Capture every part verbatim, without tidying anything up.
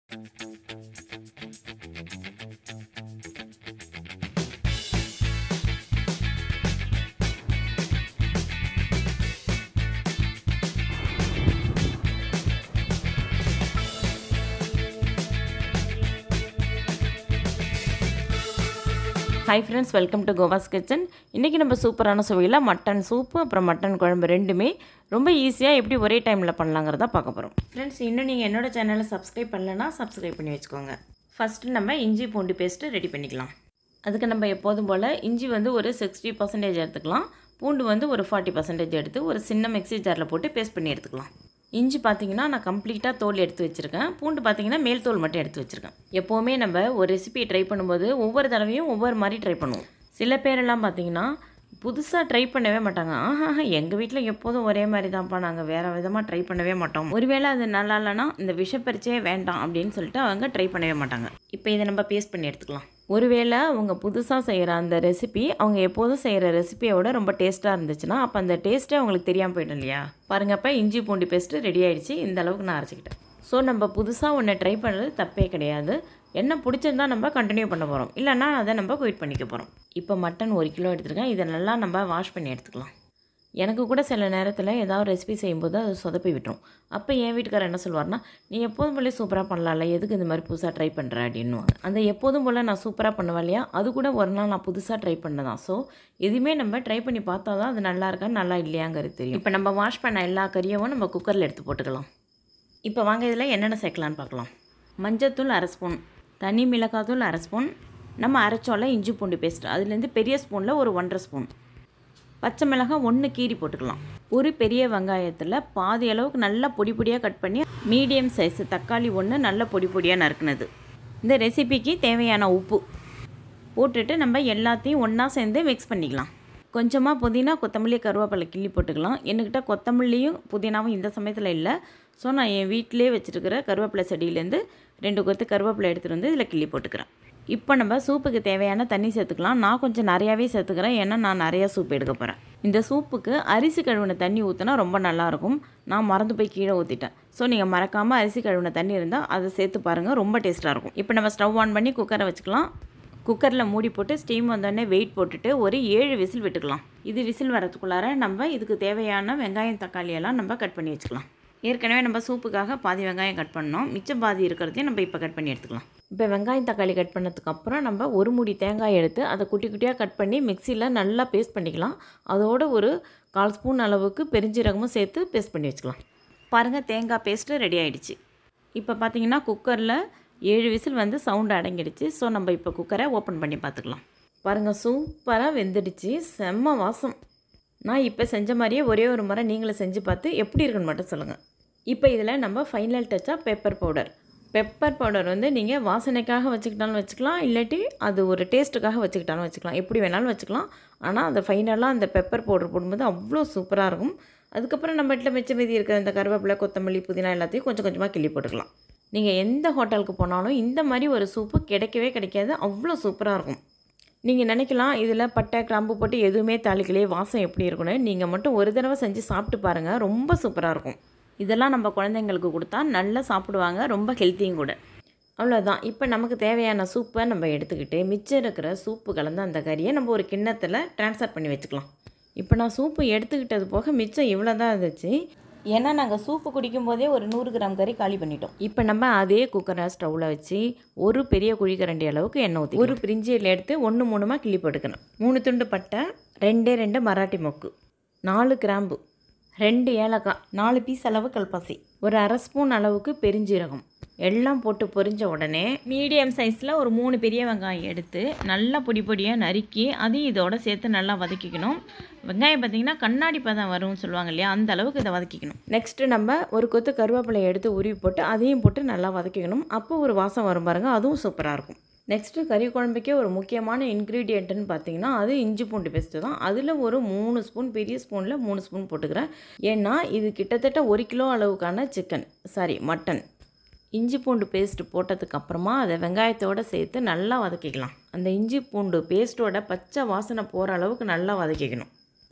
Hi friends, welcome to Gova's Kitchen. இன்னைக்கு நம்ம சூப்பரான சுவையில மட்டன் சூப் அப்புறம் மட்டன் குழம்பு ரெண்டுமே ரொம்ப ஈஸியா எப்படி ஒரே டைம்ல பண்ணலாம்ங்கறத பார்க்க போறோம். Friends, இன்னும் நீங்க என்னோட சேனலை Subscribe பண்ணலனா Subscribe பண்ணி வெச்சுக்கோங்க. First நம்ம இஞ்சி பூண்டு பேஸ்ட் ரெடி பண்ணிக்கலாம். அதுக்கு நம்ம எப்போதும் போல இஞ்சி வந்து ஒரு sixty percent எடுத்துக்கலாம். பூண்டு வந்து ஒரு forty percent எடுத்து ஒரு சின்ன மிக்ஸி ஜார்ல போட்டு பேஸ்ட் பண்ணி எடுத்துக்கலாம். இஞ்சி பாத்தீங்கன்னா நான் கம்ப்ளீட்டா தோல் எடுத்து வச்சிருக்கேன். பூண்டு பாத்தீங்கன்னா மேல் தோல் மட்டும் எடுத்து வச்சிருக்கேன். எப்பவுமே நம்ம ஒரு ரெசிபி ட்ரை பண்ணும்போது ஒவ்வொரு தடவையும் ஒவ்வொரு மாதிரி ட்ரை பண்ணுவோம். சில பேர் எல்லாம் பாத்தீங்கன்னா புதுசா ட்ரை பண்ணவே மாட்டாங்க. ஆஹா எங்க வீட்ல எப்போதும் ஒரே மாதிரி தான்ப்பா நாங்க வேற விதமா ட்ரை பண்ணவே மாட்டோம். ஒருவேளை அது நல்லா இல்லனா இந்த விஷப்பரிச்சையே வேண்டாம் அப்படினு சொல்லிட்டு அவங்க ட்ரை பண்ணவே மாட்டாங்க. இப்போ இத நம்ம பேஸ்ட் பண்ணி எடுத்துக்கலாம். ஒருவேளை அவங்க புதுசா செய்யற அந்த ரெசிபி அவங்க எப்போதும் செய்யற ரெசிபியோட ரொம்ப டேஸ்டா இருந்துச்சுனா அப்ப அந்த டேஸ்டே உங்களுக்கு தெரியாம போய்டும் இல்லையா? பாருங்க அப்ப இஞ்சி பூண்டு பேஸ்ட் ரெடி ஆயிடுச்சு. இந்த அளவுக்கு நான் அரைச்சிட்டேன். சோ நம்ம புதுசா ஒண்ணு ட்ரை பண்றது தப்பே கிடையாது. என்ன பிடிச்சிருந்தா நம்ம கண்டினியூ பண்ண போறோம். இல்லனா அத நம்ம குயிட் பண்ணிக்க போறோம். இப்போ மட்டன் one கிலோ எடுத்துர்க்கேன். இத நல்லா நம்ம வாஷ் பண்ணி எடுத்துக்கலாம். எனக்கு கூட சில நேரத்துல ஏதாவது ரெசிபி செய்யும்போது அது சொதப்பி விட்டுரும். அப்ப என் வீட்டுக்காரர் என்ன சொல்வார்னா நீ எப்போதும் போல சூப்பரா பண்ணலாம்ல எதுக்கு இந்த மாதிரி புதுசா ட்ரை பண்ற அப்படினுவாங்க. அந்த எப்போதும் போல நான் சூப்பரா பண்ணுவேன் இல்லையா? அது கூட ஒரு நாள் நான் புதுசா ட்ரை பண்ணதான். சோ எதுமே நம்ம ட்ரை பண்ணி பார்த்தா தான் அது நல்லா இருக்கா நல்லா இல்லையாங்கிறது தெரியும். இப்போ நம்ம வாஷ் பண்ண எல்லா கறியவும் நம்ம குக்கர்ல எடுத்து போட்டுக்கலாம். இப்போ வாங்க இதல என்னென்ன சேர்க்கலாம்னு பார்க்கலாம். மஞ்சள்தூள் அரை ஸ்பூன், தனி மிளகாய்த்தூள் அரை ஸ்பூன், நம்ம அரைச்சோல இஞ்சி பூண்டு பேஸ்ட் அதுல இருந்து பெரிய ஸ்பூன்ல ஒரு one and a half spoon. பச்சை மிளகாய் one கீறி போட்டுக்கலாம். ஒரு பெரிய வெங்காயத்துல பாதி அளவுக்கு நல்ல பொடி பொடியா கட் பண்ணி மீடியம் சைஸ் தக்காளி one நல்ல பொடி பொடியா நறுக்குனது. இந்த ரெசிபிக்கு தேவையான உப்பு போட்டுட்டு நம்ம எல்லாத்தையும் ஒண்ணா சேர்ந்து mix பண்ணிக்கலாம். கொஞ்சமா புதினா கொத்தமல்லி கருவேப்பிலை கிள்ளி போட்டுக்கலாம். என்கிட்ட கொத்தமல்லியும் புதினாவும் இந்த சமயத்துல இல்ல. சோ நான் என் வீட்லயே வச்சிருக்கிற கருவேப்பிலை செடியில இருந்து ரெண்டு கொத்து கருவேப்பிலை எடுத்துட்டு வந்து இதல கிள்ளி போட்டுக்கறேன். இப்போ நம்ம சூப்புக்கு தேவையான தண்ணி சேர்த்துக்கலாம். நான் கொஞ்சம் நிறையவே சேர்த்துக்கறேன் ஏன்னா நான் நிறைய சூப் எடுக்க போறேன். இந்த சூப்புக்கு அரிசி கழுவுன தண்ணி ஊத்துனா ரொம்ப நல்லா இருக்கும். நான் மறந்து போய் கீழ ஊத்திட்டேன். சோ நீங்க மறக்காம அரிசி கழுவுன தண்ணி இருந்தா அத சேர்த்து பாருங்க ரொம்ப டேஸ்டா இருக்கும். இப்போ நம்ம ஸ்டவ் ஆன் பண்ணி குக்கரை வச்சுக்கலாம். குக்கர்ல மூடி போட்டு ஸ்டீம் வந்தோனே வெயிட் போட்டுட்டு ஒரு seven விசில் விட்டுக்கலாம். இது விசில் வரதுக்குள்ளார நம்ம இதுக்கு தேவையான வெங்காயம் தக்காளி எல்லாம் நம்ம கட் பண்ணி வச்சுக்கலாம். ஏற்கனவே நம்ம சூப்புக்காக பாதி வெங்காயம் கட் பண்ணோம். மிச்ச பாதி இருக்கிறதையும் நம்ம இப்போ கட் பண்ணி எடுத்துக்கலாம். இப்போ வெங்காயம் தக்காளி கட் பண்ணதுக்கு அப்புறம் நம்ம ஒரு மூடி தேங்காய் எடுத்து அதை குட்டி குட்டியா கட் பண்ணி மிக்ஸில நல்லா பேஸ்ட் பண்ணிக்கலாம். அதோட ஒரு கால் ஸ்பூன் அளவுக்கு பெருஞ்சீரகமும் சேர்த்து பேஸ்ட் பண்ணி வச்சுக்கலாம். பாருங்க தேங்காய் பேஸ்ட் ரெடி ஆயிடுச்சு. இப்போ பாத்தீங்கன்னா குக்கர்ல seven விசில் வந்து சவுண்ட் அடங்கிடுச்சு. சோ நம்ம இப்போ குக்கரை ஓபன் பண்ணி பார்த்துக்கலாம். பாருங்க சூப்பரா வெந்திடுச்சு. செம்ம வாசம். நான் இப்போ செஞ்ச மாதிரியே ஒரே ஒரு முறை நீங்களும் செஞ்சு பார்த்து எப்படி இருக்குன்னு மட்டும் சொல்லுங்க. இப்போ இதல நம்ம ஃபைனல் டச்சா பெப்பர் பவுடர். பெப்பர் பவுடர் வந்து நீங்க வாசனைக்காக வச்சுக்கிட்டாலும் வச்சுக்கலாம் இல்லாட்டி அது ஒரு டேஸ்ட்டுக்காக வச்சுக்கிட்டாலும் வச்சுக்கலாம். எப்படி வேணாலும் வச்சுக்கலாம். ஆனா அந்த ஃபைனலா அந்த பெப்பர் பவுடர் போடும்போது அவ்ளோ சூப்பரா இருக்கும். அதுக்கு அப்புறம் நம்ம வீட்ல மிச்ச மீதி இருக்கிற இந்த கருவேப்பிலை கொத்தமல்லி புதினா எல்லாத்தையும் கொஞ்சம் கொஞ்சமா கிள்ளி போட்டுக்கலாம். நீங்க எந்த ஹோட்டலுக்கு போனாலும் இந்த மாதிரி ஒரு சூப் கிடைக்கவே கிடைக்காது. அவ்ளோ சூப்பரா இருக்கும். நீங்க நினைக்கலாம் இதல பட்டை கிராம்பு போட்டு எதுவுமே தாளிக்கலையே வாசம் எப்படி இருக்கும்னு. நீங்க மட்டும் ஒரு தடவை செஞ்சு சாப்பிட்டு பாருங்க. ரொம்ப சூப்பரா இருக்கும். இதெல்லாம் நம்ம குழந்தைகளுக்கு கொடுத்தா நல்லா சாப்பிடுவாங்க. ரொம்ப ஹெல்தியும் கூட. அவ்வளவுதான். இப்போ நமக்கு தேவையான சூப்பை நம்ம எடுத்துக்கிட்டு மிச்சம் இருக்கிற சூப் கலந்த அந்த கறியை நம்ம ஒரு கிண்ணத்துல ட்ரான்ஸ்ஃபர் பண்ணி வச்சுக்கலாம். இப்போ நான் சூப் எடுத்துக்கிட்டது போக மிச்சம் இவ்வளவு தான் இருந்துச்சு. ஏன்னா நாங்க சூப் குடிக்கும்போதே ஒரு one hundred கிராம் கறி காலி பண்ணிட்டோம். இப்போ நம்ம அதே குக்கரை ஸ்டவ்ல வச்சு ஒரு பெரிய குழிக்கரண்டி அளவுக்கு எண்ணெய் ஊத்தி ஒரு பிரிஞ்சி இலை எடுத்து one மூணுமா கிள்ளி போட்டுக்கணும். மூணு துண்டு பட்டை, ரெண்டே ரெண்டு மராட்டி மொக்கு, நாலு கிராம்பு, ரெண்டு ஏலக்காய், நாலு பீஸ் அளவு கல்பாசி, ஒரு அரை ஸ்பூன் அளவுக்கு பெருஞ்சீரகம் எல்லாம் போட்டு பொரிஞ்ச உடனே மீடியம் சைஸ்ல ஒரு மூணு பெரிய வெங்காயம் எடுத்து நல்லா பொடி பொடியா நறுக்கி அதையும் இதோட சேர்த்து நல்லா வதக்கிக்கணும். வெங்காயம் பாத்தீங்கன்னா கண்ணாடி பதம் வரும்னு சொல்வாங்க இல்லையா? அந்த அளவுக்கு இத வதக்கிக்கணும். நெக்ஸ்ட் நம்ம ஒரு கொத்து கருவேப்பிலை எடுத்து உருவி போட்டு அதையும் போட்டு நல்லா வதக்கிக்கணும். அப்போ ஒரு வாசம் வரும் பாருங்க. அதுவும் சூப்பரா இருக்கும். நெக்ஸ்ட் கறி குழம்புக்கே ஒரு முக்கியமான இன்கிரிடியன்ட்னு பாத்தீங்கன்னா அது இஞ்சி பூண்டு பேஸ்ட் தான். அதுல ஒரு மூணு ஸ்பூன் பெரிய ஸ்பூன்ல மூணு ஸ்பூன் போட்டுக்கறேன். ஏன்னா இது கிட்டத்தட்ட ஒரு கிலோ அளவுக்கான சிக்கன் சாரி மட்டன். இஞ்சி பூண்டு பேஸ்ட் போட்டதுக்கு அப்புறமா அதை வெங்காயத்தோட சேர்த்து நல்லா வதக்கிக்கலாம். அந்த இஞ்சி பூண்டு பேஸ்டோட பச்சை வாசனை போற அளவுக்கு நல்லா வதக்கிக்கணும்.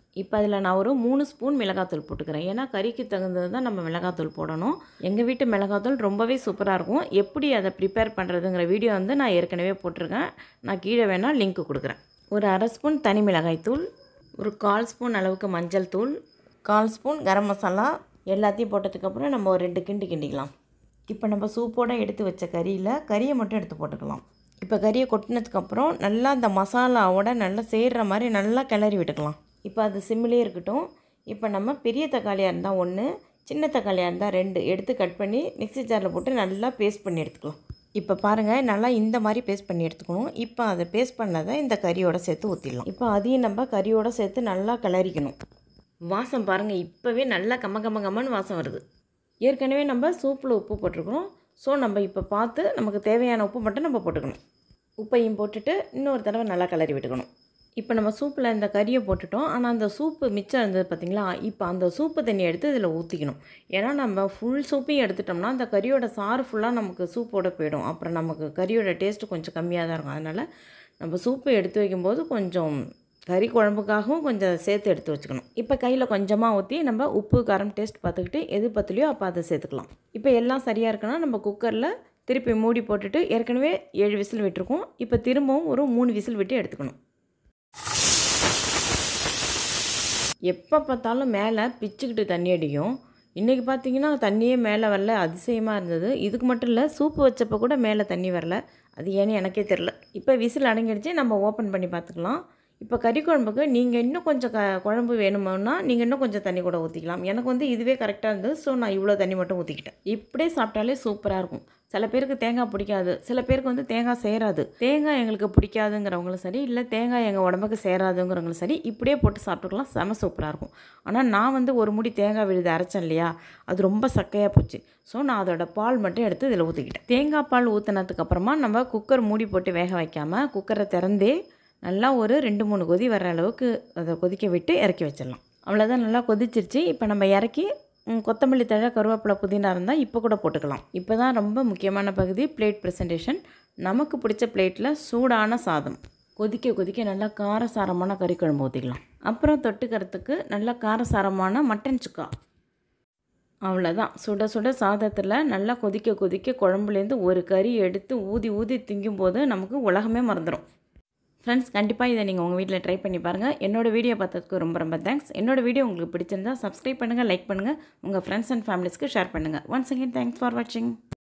இப்போ அதில் நான் ஒரு மூணு ஸ்பூன் மிளகாத்தூள் போட்டுக்கிறேன். ஏன்னா கறிக்கு தகுந்தது தான் நம்ம மிளகாத்தூள் போடணும். எங்கள் வீட்டு மிளகாத்தூள் ரொம்பவே சூப்பராக இருக்கும். எப்படி அதை ப்ரிப்பேர் பண்ணுறதுங்கிற வீடியோ வந்து நான் ஏற்கனவே போட்டிருக்கேன். நான் கீழே வேணால் லிங்க் கொடுக்குறேன். ஒரு அரை ஸ்பூன் தனி மிளகாய் தூள், ஒரு கால் ஸ்பூன் அளவுக்கு மஞ்சள் தூள், கால் ஸ்பூன் கரம் மசாலா எல்லாத்தையும் போட்டதுக்கப்புறம் நம்ம ஒரு ரெண்டு கிண்டு கிண்டிக்கலாம். இப்போ நம்ம சூப்போடு எடுத்து வச்ச கறியில் கறியை மட்டும் எடுத்து போட்டுக்கலாம். இப்போ கறியை கொட்டினதுக்கப்புறம் நல்லா அந்த மசாலாவோட நல்லா சேர்கிற மாதிரி நல்லா கிளறி விட்டுக்கலாம். இப்போ அது சிம்மிலே இருக்கட்டும். இப்போ நம்ம பெரிய தக்காளியாக இருந்தால் ஒன்று, சின்ன தக்காளியாக இருந்தால் ரெண்டு எடுத்து கட் பண்ணி மிக்ஸி ஜாரில் போட்டு நல்லா பேஸ்ட் பண்ணி எடுத்துக்கலாம். இப்போ பாருங்கள், நல்லா இந்த மாதிரி பேஸ்ட் பண்ணி எடுத்துக்கணும். இப்போ அதை பேஸ்ட் பண்ணதை இந்த கறியோடு சேர்த்து ஊற்றிடலாம். இப்போ அதையும் நம்ம கறியோடு சேர்த்து நல்லா கிளறிக்கணும். வாசம் பாருங்கள், இப்போவே நல்லா கம்ம கம்ம கம்மன்னு வாசம் வருது. ஏற்கனவே நம்ம சூப்பில் உப்பு போட்டிருக்கிறோம். ஸோ நம்ம இப்போ பார்த்து நமக்கு தேவையான உப்பு மட்டும் நம்ம போட்டுக்கணும். உப்பையும் போட்டுட்டு இன்னொரு தடவை நல்லா கிளறி விட்டுக்கணும். இப்போ நம்ம சூப்பில் இந்த கறியை போட்டுட்டோம். ஆனால் அந்த சூப்பு மிச்சம் இருந்தது பார்த்திங்களா, இப்போ அந்த சூப்பு தண்ணி எடுத்து இதில் ஊற்றிக்கணும். ஏன்னா நம்ம ஃபுல் சூப்பையும் எடுத்துட்டோம்னா அந்த கறியோட சாறு ஃபுல்லாக நமக்கு சூப்போடு போயிடும். அப்புறம் நமக்கு கறியோட டேஸ்ட்டு கொஞ்சம் கம்மியாக தான் இருக்கும். அதனால் நம்ம சூப்பை எடுத்து வைக்கும்போது கொஞ்சம் கறி குழம்புக்காகவும் கொஞ்சம் சேர்த்து எடுத்து வச்சுக்கணும். இப்போ கையில் கொஞ்சமாக ஊற்றி நம்ம உப்பு காரம் டேஸ்ட் பார்த்துக்கிட்டு எது பத்தலையோ அப்போ அதை சேர்த்துக்கலாம். இப்போ எல்லாம் சரியாக இருக்குன்னா நம்ம குக்கரில் திருப்பி மூடி போட்டுட்டு ஏற்கனவே ஏழு விசில் விட்டுருக்கோம். இப்போ திரும்பவும் ஒரு மூணு விசில் விட்டு எடுத்துக்கணும். எப்போ பார்த்தாலும் மேலே பிச்சுக்கிட்டு தண்ணி அடிக்கும். இன்றைக்கி பார்த்திங்கன்னா தண்ணியே மேலே வரல, அதிசயமாக இருந்தது. இதுக்கு மட்டும் இல்லை, சூப்பு வச்சப்போ கூட மேலே தண்ணி வரல. அது ஏன்னு எனக்கே தெரில. இப்போ விசில் அடங்கிடுச்சு, நம்ம ஓப்பன் பண்ணி பார்த்துக்கலாம். இப்போ கறி குழம்புக்கு நீங்கள் இன்னும் கொஞ்சம் க குழம்பு வேணுமோன்னா நீங்கள் இன்னும் கொஞ்சம் தண்ணி கூட ஊற்றிக்கலாம். எனக்கு வந்து இதுவே கரெக்டாக இருந்தது. ஸோ நான் இவ்வளோ தண்ணி மட்டும் ஊற்றிக்கிட்டேன். இப்படியே சாப்பிட்டாலே சூப்பராக இருக்கும். சில பேருக்கு தேங்காய் பிடிக்காது, சில பேருக்கு வந்து தேங்காய் சேராது. தேங்காய் எங்களுக்கு பிடிக்காதுங்கிறவங்களும் சரி, இல்லை தேங்காய் எங்கள் உடம்புக்கு சேராதுங்கிறவங்களும் சரி, இப்படியே போட்டு சாப்பிட்டுக்கலாம். செம சூப்பராக இருக்கும். ஆனால் நான் வந்து ஒரு முடி தேங்காய் விழுது அரைச்சேன் இல்லையா, அது ரொம்ப சக்கையாக போச்சு. ஸோ நான் அதோட பால் மட்டும் எடுத்து இதில் ஊற்றிக்கிட்டேன். தேங்காய் பால் ஊற்றினதுக்கப்புறமா நம்ம குக்கர் மூடி போட்டு வேக வைக்காமல் குக்கரை திறந்தே நல்லா ஒரு ரெண்டு மூணு கொதி வர அளவுக்கு அதை கொதிக்க விட்டு இறக்கி வச்சிடலாம். அவ்வளோதான், நல்லா கொதிச்சிருச்சு. இப்போ நம்ம இறக்கி கொத்தமல்லி தழை, கருவேப்பிலை, புதினா இருந்தால் இப்போ கூட போட்டுக்கலாம். இப்போ தான் ரொம்ப முக்கியமான பகுதி, பிளேட் ப்ரெசன்டேஷன். நமக்கு பிடிச்ச பிளேட்டில் சூடான சாதம் கொதிக்க கொதிக்க நல்லா காரசாரமான கறி குழம்பு ஊற்றிக்கலாம். அப்புறம் தொட்டுக்கிறதுக்கு நல்லா காரசாரமான மட்டன் சுக்கா. அவ்வளோதான், சுட சுட சாதத்தில் நல்லா கொதிக்க கொதிக்க குழம்புலேருந்து ஒரு கறி எடுத்து ஊதி ஊதி திங்கும்போது நமக்கு உலகமே மறந்துடும். ஃப்ரெண்ட்ஸ், கண்டிப்பாக இதை நீங்கள் உங்கள் வீட்டில் ட்ரை பண்ணி பாருங்கள். என்னோடய வீடியோ பார்த்ததுக்கு ரொம்ப ரொம்ப தேங்க்ஸ். என்னோடய வீடியோ உங்களுக்கு பிடிச்சிருந்தால் சப்ஸ்கிரைப் பண்ணுங்கள், லைக் பண்ணுங்கள், உங்கள் ஃப்ரெண்ட்ஸ் அண்ட் ஃபேமிலிஸ்க்கு ஷேர் பண்ணுங்கள். ஒன்ஸ் அகேன் தேங்க்ஸ் ஃபார் வாட்சிங்.